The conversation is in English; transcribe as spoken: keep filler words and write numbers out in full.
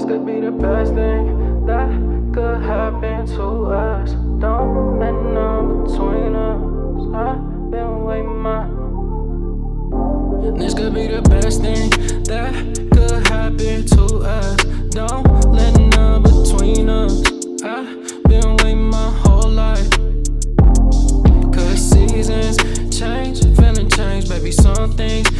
This could be the best thing that could happen to us. Don't let none between us. I've been waiting my. This could be the best thing that could happen to us. Don't let none between us. I've been waiting my whole life. Cause seasons change, feeling change, baby. Some things